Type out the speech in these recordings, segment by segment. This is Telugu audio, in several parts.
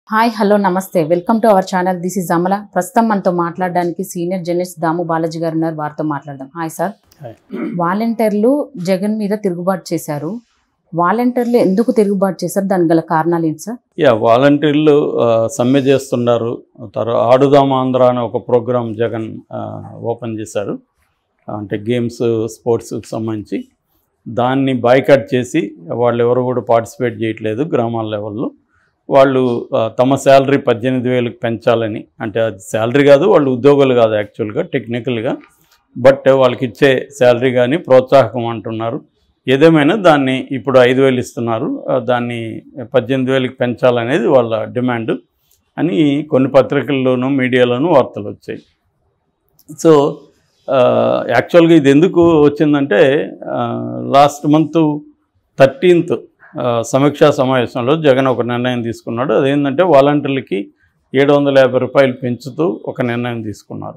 హాయ్ హలో నమస్తే welcome to our channel. This is Amala. ప్రస్తుతం మనతో మాట్లాడడానికి సీనియర్ జర్నలిస్ట్ దాము బాలాజీ గారు ఉన్నారు. వారితో మాట్లాడదాం. Hi sir. వాలంటీర్లు జగన్ మీద తిరుగుబాటు చేశారు. వాలంటీర్లు ఎందుకు తిరుగుబాటు చేశారు? దానికి గల కారణాలు ఏంటి సార్? వాలంటీర్లు సమ్మె చేస్తున్నారు. ఆడుదాం ఆంధ్ర అనే ఒక ప్రోగ్రాం జగన్ ఓపెన్ చేశారు. అంటే గేమ్స్ స్పోర్ట్స్కి సంబంధించి దాన్ని బాయ్కాట్ చేసి వాళ్ళు ఎవరు కూడా పార్టిసిపేట్ చేయట్లేదు. గ్రామాల లెవెల్లో వాళ్ళు తమ శాలరీ 18,000కి పెంచాలని, అంటే అది శాలరీ కాదు, వాళ్ళు ఉద్యోగులు కాదు యాక్చువల్గా టెక్నికల్గా, బట్ వాళ్ళకి ఇచ్చే శాలరీ కానీ ప్రోత్సాహకం అంటున్నారు. ఏదేమైనా దాన్ని ఇప్పుడు 5,000 ఇస్తున్నారు, దాన్ని 18,000కి పెంచాలనేది వాళ్ళ డిమాండ్ అని కొన్ని పత్రికల్లోనూ మీడియాలోనూ వార్తలు వచ్చాయి. సో యాక్చువల్గా ఇది ఎందుకు వచ్చిందంటే లాస్ట్ మంత్ 13th సమీక్షా సమావేశంలో జగన్ ఒక నిర్ణయం తీసుకున్నాడు. అదేంటంటే వాలంటీర్లకి 750 రూపాయలు పెంచుతూ ఒక నిర్ణయం తీసుకున్నారు.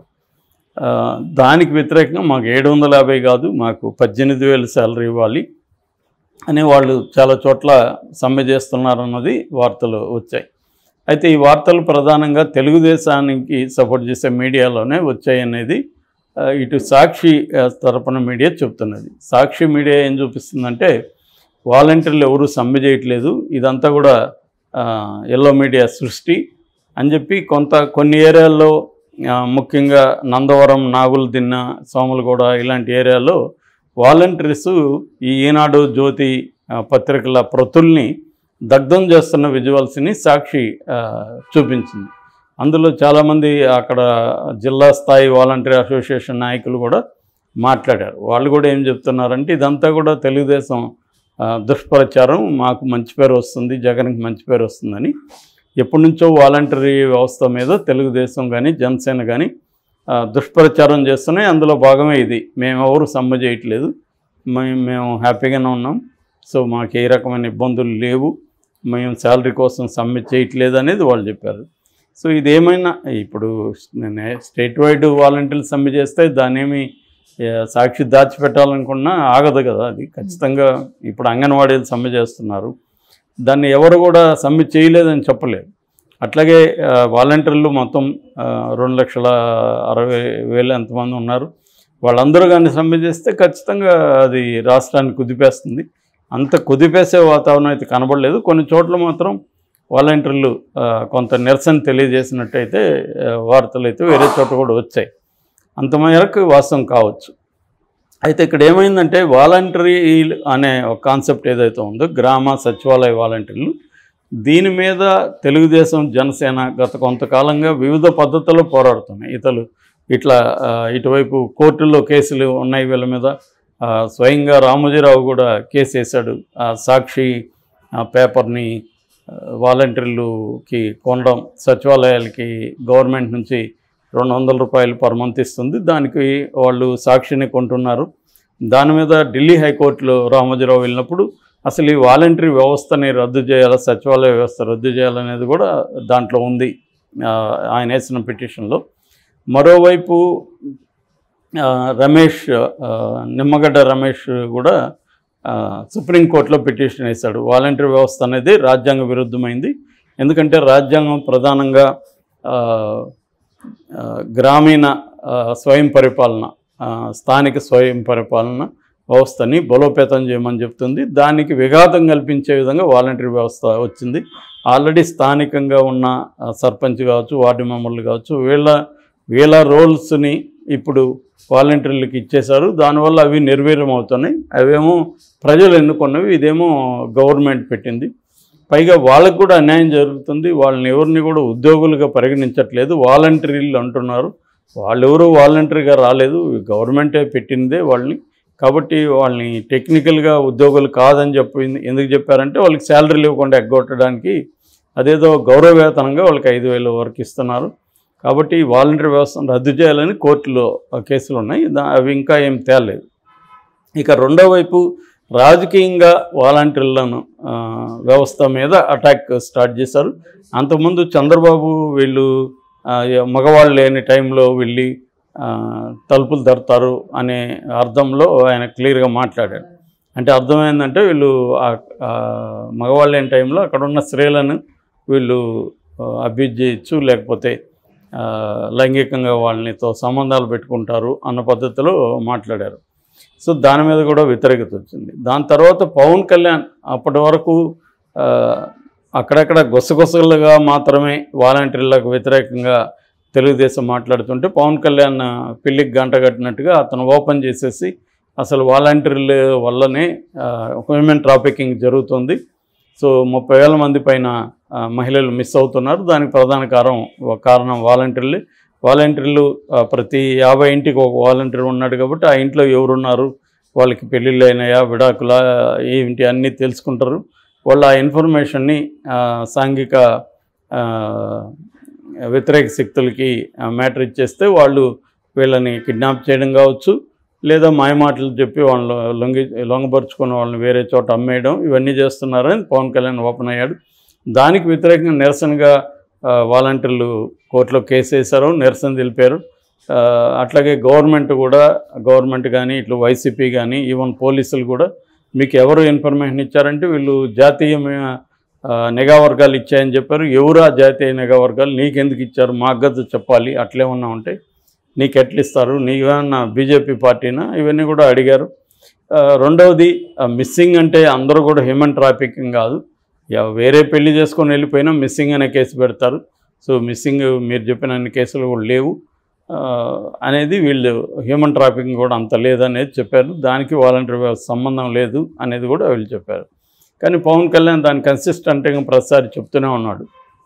దానికి వ్యతిరేకంగా మాకు 750 కాదు, మాకు 18,000 శాలరీ ఇవ్వాలి అని వాళ్ళు చాలా చోట్ల సమ్మె చేస్తున్నారన్నది వార్తలు వచ్చాయి. అయితే ఈ వార్తలు ప్రధానంగా తెలుగుదేశానికి సపోర్ట్ చేసే మీడియాలోనే వచ్చాయనేది ఇటు సాక్షి తరపున మీడియా చెప్తున్నది. సాక్షి మీడియా ఏం చూపిస్తుందంటే వాలంటీర్లు ఎవరు సమ్మె చేయట్లేదు, ఇదంతా కూడా ఎల్లో మీడియా సృష్టి అని చెప్పి కొన్ని ఏరియాల్లో, ముఖ్యంగా నందవరం, నాగులదిన్న, సోములగూడ ఇలాంటి ఏరియాలో వాలంటీర్స్ ఈ ఈనాడు, జ్యోతి పత్రికల ప్రతుల్ని దగ్ధం చేస్తున్న విజువల్స్ని సాక్షి చూపించింది. అందులో చాలామంది అక్కడ జిల్లా స్థాయి వాలంటీర్ అసోసియేషన్ నాయకులు కూడా మాట్లాడారు. వాళ్ళు కూడా ఏం చెప్తున్నారంటే ఇదంతా కూడా తెలుగుదేశం దుష్ప్రచారం, మాకు మంచి పేరు వస్తుంది, జగన్కి మంచి పేరు వస్తుందని. ఎప్పటి నుంచో వాలంటరీ వ్యవస్థ మీద తెలుగుదేశం కానీ జనసేన కానీ దుష్ప్రచారం చేస్తున్నాయి. అందులో భాగమే ఇది. మేము ఎవరు సమ్మె చేయట్లేదు, మేము హ్యాపీగానే ఉన్నాం, సో మాకు ఏ రకమైన ఇబ్బందులు లేవు, మేము శాలరీ కోసం సమ్మె చేయట్లేదు అనేది వాళ్ళు చెప్పారు. సో ఇదేమైనా ఇప్పుడు స్టేట్ వైడ్ వాలంటీర్లు సమ్మె చేస్తే దానేమి సాక్షి దాచిపెట్టాలనుకున్నా ఆగదు కదా, అది ఖచ్చితంగా. ఇప్పుడు అంగన్వాడీలు సమ్మె చేస్తున్నారు, దాన్ని ఎవరు కూడా సమ్మె చేయలేదని చెప్పలేదు. అట్లాగే వాలంటీర్లు మొత్తం 2,60,000 ఎంతమంది ఉన్నారు, వాళ్ళందరూ కానీ సమ్మె చేస్తే ఖచ్చితంగా అది రాష్ట్రాన్ని కుదిపేస్తుంది. అంత కుదిపేసే వాతావరణం అయితే కనబడలేదు. కొన్ని చోట్ల మాత్రం వాలంటీర్లు కొంత నిరసన తెలియజేసినట్టయితే వార్తలు అయితే వేరే చోట కూడా వచ్చాయి. అంత మేరకు వాస్తవం కావచ్చు. అయితే ఇక్కడ ఏమైందంటే వాలంటరీ అనే ఒక కాన్సెప్ట్ ఏదైతే ఉందో, గ్రామ సచివాలయ వాలంటీర్లు, దీని మీద తెలుగుదేశం జనసేన గత కొంతకాలంగా వివిధ పద్ధతుల్లో పోరాడుతున్నాయి. ఇటువైపు కోర్టుల్లో కేసులు ఉన్నాయి వీళ్ళ మీద. స్వయంగా రామోజీరావు కూడా కేసు వేశాడు. సాక్షి పేపర్ని వాలంటీర్లుకి కొనడం, సచివాలయాలకి గవర్నమెంట్ నుంచి 200 రూపాయలు పర్ మంత్ ఇస్తుంది, దానికి వాళ్ళు సాక్షిని కొంటున్నారు. దాని మీద ఢిల్లీ హైకోర్టులో రామోజీరావు వెళ్ళినప్పుడు అసలు ఈ వాలంటరీ వ్యవస్థని రద్దు చేయాలా, సచివాలయ వ్యవస్థ రద్దు చేయాలనేది కూడా దాంట్లో ఉంది ఆయన వేసిన పిటిషన్లో. మరోవైపు నిమ్మగడ్డ రమేష్ కూడా సుప్రీంకోర్టులో పిటిషన్ వేశాడు. వాలంటరీ వ్యవస్థ అనేది రాజ్యాంగ విరుద్ధమైంది, ఎందుకంటే రాజ్యాంగం ప్రధానంగా గ్రామీణ స్వయం పరిపాలన, స్థానిక స్వయం పరిపాలన వ్యవస్థని బలోపేతం చేయమని చెప్తుంది. దానికి విఘాతం కల్పించే విధంగా వాలంటరీ వ్యవస్థ వచ్చింది. ఆల్రెడీ స్థానికంగా ఉన్న సర్పంచ్ కావచ్చు, వార్డు మెంబర్లు కావచ్చు, వీళ్ళ రోల్స్ని ఇప్పుడు వాలంటీర్లకు ఇచ్చేశారు. దానివల్ల అవి నిర్వీర్యం అవుతున్నాయి. అవేమో ప్రజలు ఎన్నుకున్నవి, ఇదేమో గవర్నమెంట్ పెట్టింది. పైగా వాళ్ళకు కూడా అన్యాయం జరుగుతుంది. వాళ్ళని ఎవరిని కూడా ఉద్యోగులుగా పరిగణించట్లేదు, వాలంటీర్లు అంటున్నారు. వాళ్ళు ఎవరు వాలంటీర్గా రాలేదు, గవర్నమెంటే పెట్టిందే వాళ్ళని. కాబట్టి వాళ్ళని టెక్నికల్గా ఉద్యోగులు కాదని ఎందుకు చెప్పారంటే వాళ్ళకి శాలరీలు ఇవ్వకుండా ఎగ్గొట్టడానికి, అదేదో గౌరవ వేతనంగా వాళ్ళకి 5,000 వరకు ఇస్తున్నారు. కాబట్టి వాలంటీర్ వ్యవస్థను రద్దు చేయాలని కోర్టులో కేసులు ఉన్నాయి, అవి ఇంకా ఏం తేలలేదు. ఇక రెండో వైపు రాజకీయంగా వాలంటీర్లను వ్యవస్థ మీద అటాక్ స్టార్ట్ చేశారు. అంతకుముందు చంద్రబాబు వీళ్ళు మగవాళ్ళు లేని టైంలో వెళ్ళి తలుపులు తడతారు అనే అర్థంలో ఆయన క్లియర్గా మాట్లాడాడు. అంటే అర్థమైందంటే వీళ్ళు మగవాళ్ళు లేని టైంలో అక్కడున్న స్త్రీలను వీళ్ళు అబ్యూజ్ చేయొచ్చు, లేకపోతే లైంగికంగా వాళ్ళనితో సంబంధాలు పెట్టుకుంటారు అన్న పద్ధతిలో మాట్లాడారు. సో దాని మీద కూడా వ్యతిరేకత వచ్చింది. దాని తర్వాత పవన్ కళ్యాణ్ అప్పటి వరకు అక్కడక్కడ గుసగుసలుగా మాత్రమే వాలంటీర్లకు వ్యతిరేకంగా తెలుగుదేశం మాట్లాడుతుంటే పవన్ కళ్యాణ్ పెళ్ళికి గంట కట్టినట్టుగా అతను ఓపెన్ చేసేసి అసలు వాలంటీర్ల వల్లనే హ్యూమన్ ట్రాఫికింగ్ జరుగుతుంది, సో 30,000 మంది పైన మహిళలు మిస్ అవుతున్నారు, దానికి ప్రధాన కారణం వాలంటీర్లు ప్రతి 50 ఇంటికి ఒక వాలంటీర్ ఉన్నాడు కాబట్టి ఆ ఇంట్లో ఎవరున్నారు, వాళ్ళకి పెళ్ళిళ్ళు అయినాయా, విడాకులా, ఏంటి అన్నీ తెలుసుకుంటారు. వాళ్ళు ఆ ఇన్ఫర్మేషన్ని సాంఘిక వ్యతిరేక శక్తులకి మ్యాటర్ ఇచ్చేస్తే వాళ్ళు వీళ్ళని కిడ్నాప్ చేయడం కావచ్చు, లేదా మాయమాటలు చెప్పి వాళ్ళని లొంగపరుచుకున్న వాళ్ళని వేరే చోట అమ్మేయడం, ఇవన్నీ చేస్తున్నారని పవన్ కళ్యాణ్ ఓపెన్ అయ్యాడు. దానికి వ్యతిరేకంగా నిరసనగా వాలంటీర్లు కోర్టులో కేసు వేశారు, నిరసన తెలిపారు. అట్లాగే గవర్నమెంట్ కానీ ఇట్లా వైసీపీ కానీ ఈవెన్ పోలీసులు కూడా మీకు ఎవరు ఇన్ఫర్మేషన్ ఇచ్చారంటే వీళ్ళు జాతీయ నిఘా వర్గాలు ఇచ్చాయని చెప్పారు. ఎవరు ఆ జాతీయ నిఘా వర్గాలు, నీకెందుకు ఇచ్చారు, మాకు గద్ద చెప్పాలి, అట్లేమన్నా ఉంటే నీకు ఎట్లా ఇస్తారు, నీకేమన్నా బీజేపీ పార్టీనా, ఇవన్నీ కూడా అడిగారు. రెండవది మిస్సింగ్ అంటే అందరూ కూడా హ్యూమన్ ట్రాఫికింగ్ కాదు, వేరే పెళ్లి చేసుకొని వెళ్ళిపోయినా మిస్సింగ్ అనే కేసు పెడతారు. సో మిస్సింగ్ మీరు చెప్పిన అన్ని కేసులు కూడా లేవు అనేది, వీళ్ళు హ్యూమన్ ట్రాఫికింగ్ కూడా అంత లేదనేది చెప్పారు. దానికి వాలంటీర్ వ్యవస్థ సంబంధం లేదు అనేది కూడా వీళ్ళు చెప్పారు. కానీ పవన్ కళ్యాణ్ దాన్ని కన్సిస్టెంట్గా ప్రతిసారి చెప్తూనే ఉన్నాడు.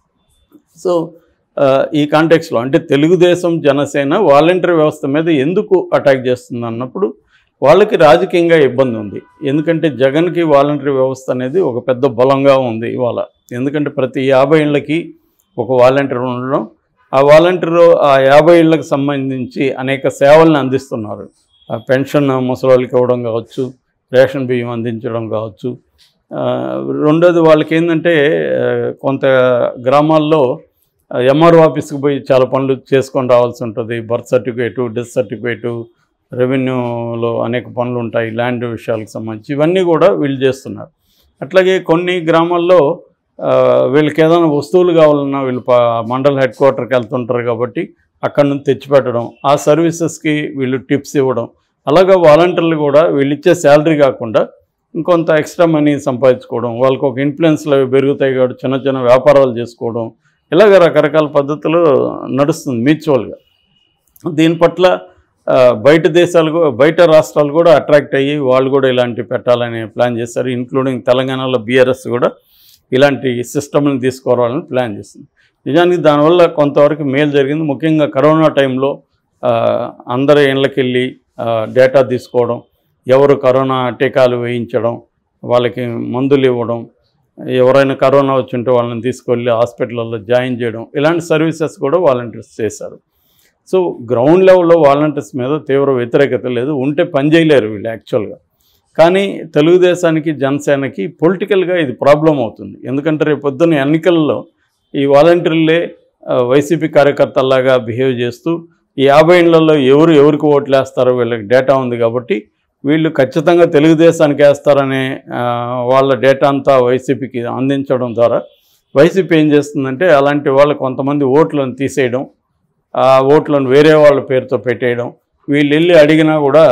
సో ఈ కాంటెక్స్లో అంటే తెలుగుదేశం జనసేన వాలంటీర్ వ్యవస్థ మీద ఎందుకు అటాక్ చేస్తుంది అన్నప్పుడు వాళ్ళకి రాజకీయంగా ఇబ్బంది ఉంది. ఎందుకంటే జగన్కి వాలంటీర్ వ్యవస్థ అనేది ఒక పెద్ద బలంగా ఉంది ఇవాళ. ఎందుకంటే ప్రతి 50 ఇళ్ళకి ఒక వాలంటీర్ ఉండడం, ఆ వాలంటీరు ఆ 50 ఇళ్ళకి సంబంధించి అనేక సేవలను అందిస్తున్నారు. పెన్షన్ ముసలివాళ్ళకి ఇవ్వడం కావచ్చు, రేషన్ బియ్యం అందించడం కావచ్చు. రెండోది వాళ్ళకి ఏంటంటే కొంత గ్రామాల్లో ఎంఆర్ఓ ఆఫీస్కి పోయి చాలా పనులు చేసుకొని రావాల్సి ఉంటుంది. బర్త్ సర్టిఫికేటు, డెత్ సర్టిఫికేటు, రెవెన్యూలో అనేక పనులు ఉంటాయి, ల్యాండ్ విషయాలకు సంబంధించి ఇవన్నీ కూడా వీళ్ళు చేస్తున్నారు. అట్లాగే కొన్ని గ్రామాల్లో వీళ్ళకి ఏదైనా వస్తువులు కావాలన్నా వీళ్ళు మండల హెడ్ క్వార్టర్కి వెళ్తుంటారు కాబట్టి అక్కడ నుంచి తెచ్చిపెట్టడం, ఆ సర్వీసెస్కి వీళ్ళు టిప్స్ ఇవ్వడం. అలాగే వాలంటీర్లు కూడా వీళ్ళు ఇచ్చే శాలరీ కాకుండా ఇంకొంత ఎక్స్ట్రా మనీ సంపాదించుకోవడం, వాళ్ళకి ఒక ఇన్ఫ్లుయెన్స్లు అవి పెరుగుతాయి కాబట్టి చిన్న చిన్న వ్యాపారాలు చేసుకోవడం, ఇలాగ రకరకాల పద్ధతులు నడుస్తుంది మ్యూచువల్గా. దీని పట్ల బయట రాష్ట్రాలు కూడా అట్రాక్ట్ అయ్యి వాళ్ళు కూడా ఇలాంటివి పెట్టాలని ప్లాన్ చేస్తారు. ఇంక్లూడింగ్ తెలంగాణలో బీఆర్ఎస్ కూడా ఇలాంటి సిస్టమ్ని తీసుకురావాలని ప్లాన్ చేస్తుంది. నిజానికి దానివల్ల కొంతవరకు మేలు జరిగింది. ముఖ్యంగా కరోనా టైంలో అందరి ఇళ్ళకి వెళ్ళి డేటా తీసుకోవడం, ఎవరు కరోనా టీకాలు వేయించడం, వాళ్ళకి మందులు ఇవ్వడం, ఎవరైనా కరోనా వచ్చి ఉంటే వాళ్ళని తీసుకెళ్ళి హాస్పిటల్లో జాయిన్ చేయడం, ఇలాంటి సర్వీసెస్ కూడా వాలంటీర్స్ చేశారు. సో గ్రౌండ్ లెవెల్లో వాలంటీర్స్ మీద తీవ్ర వ్యతిరేకత లేదు, ఉంటే పని చేయలేరు వీళ్ళు యాక్చువల్గా. కానీ తెలుగుదేశానికి జనసేనకి పొలిటికల్గా ఇది ప్రాబ్లం అవుతుంది. ఎందుకంటే రేపు పొద్దున్న ఎన్నికల్లో ఈ వాలంటీర్లే వైసీపీ కార్యకర్తల్లాగా బిహేవ్ చేస్తూ ఈ 50 ఇళ్లలో ఎవరికి ఓట్లు వేస్తారో వీళ్ళకి డేటా ఉంది కాబట్టి వీళ్ళు ఖచ్చితంగా తెలుగుదేశానికి వేస్తారనే వాళ్ళ డేటా అంతా వైసీపీకి అందించడం ద్వారా వైసీపీ ఏం చేస్తుందంటే అలాంటి వాళ్ళు కొంతమంది ఓట్లను తీసేయడం, ఆ ఓట్లను వేరే వాళ్ళ పేరుతో పెట్టేయడం, వీళ్ళు వెళ్ళి అడిగినా కూడా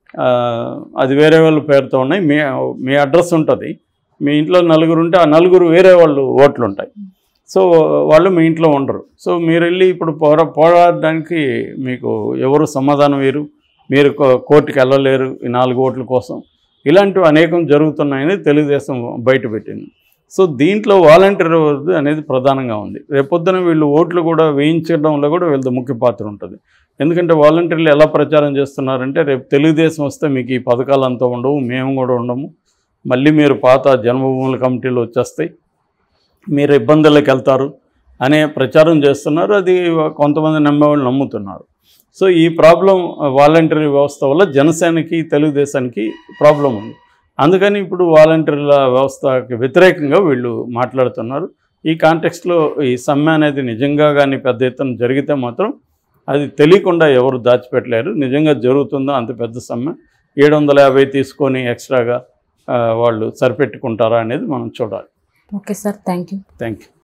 అది వేరే వాళ్ళ పేరుతో ఉన్నాయి, మీ అడ్రస్ ఉంటుంది, మీ ఇంట్లో 4 ఉంటే ఆ 4 వేరే వాళ్ళు ఓట్లు ఉంటాయి, సో వాళ్ళు మీ ఇంట్లో ఉండరు. సో మీరు వెళ్ళి ఇప్పుడు పోరాడడానికి మీకు ఎవరు సమాధానం వేరు, మీరు కోర్టుకి వెళ్ళలేరు ఈ 4 ఓట్ల కోసం. ఇలాంటివి అనేకం జరుగుతున్నాయని తెలుగుదేశం బయటపెట్టింది. సో దీంట్లో వాలంటీర్ అనేది ప్రధానంగా ఉంది. రేపొద్దున వీళ్ళు ఓట్లు కూడా వేయించడంలో కూడా వీళ్ళది ముఖ్య పాత్ర ఉంటుంది. ఎందుకంటే వాలంటీర్లు ఎలా ప్రచారం చేస్తున్నారంటే రేపు తెలుగుదేశం వస్తే మీకు ఈ పథకాలు అంతా ఉండవు, మేము కూడా ఉండము, మళ్ళీ మీరు పాత జన్మభూముల కమిటీలు వచ్చేస్తాయి, మీరు ఇబ్బందులకు వెళ్తారు అనే ప్రచారం చేస్తున్నారు. అది కొంతమంది నమ్మేవాళ్ళు నమ్ముతున్నారు. సో ఈ ప్రాబ్లం వాలంటీర్ వ్యవస్థ వల్ల జనసేనకి తెలుగుదేశానికి ప్రాబ్లం ఉంది. అందుకని ఇప్పుడు వాలంటీర్ల వ్యవస్థకి వ్యతిరేకంగా వీళ్ళు మాట్లాడుతున్నారు. ఈ కాంటెక్స్ట్లో ఈ సమ్మె అనేది నిజంగా కానీ పెద్ద ఎత్తున జరిగితే మాత్రం అది తెలియకుండా ఎవరు దాచిపెట్టలేరు. నిజంగా జరుగుతుందో అంత పెద్ద సమ్మె 750 తీసుకొని ఎక్స్ట్రాగా వాళ్ళు సరిపెట్టుకుంటారా అనేది మనం చూడాలి. Okay sir, thank you.